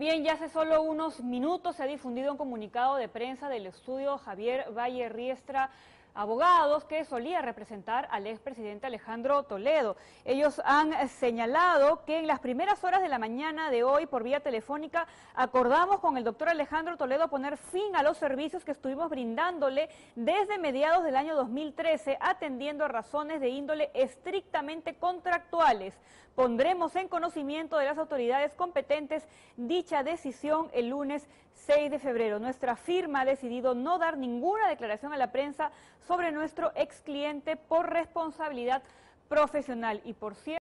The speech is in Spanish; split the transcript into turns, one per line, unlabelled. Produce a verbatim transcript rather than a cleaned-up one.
Bien, ya hace solo unos minutos se ha difundido un comunicado de prensa del estudio Javier Valle Riestra Abogados, que solía representar al expresidente Alejandro Toledo. Ellos han señalado que en las primeras horas de la mañana de hoy, por vía telefónica, acordamos con el doctor Alejandro Toledo poner fin a los servicios que estuvimos brindándole desde mediados del año dos mil trece, atendiendo a razones de índole estrictamente contractuales. Pondremos en conocimiento de las autoridades competentes dicha decisión el lunes seis de febrero. Nuestra firma ha decidido no dar ninguna declaración a la prensa sobre nuestro ex cliente por responsabilidad profesional y por cierto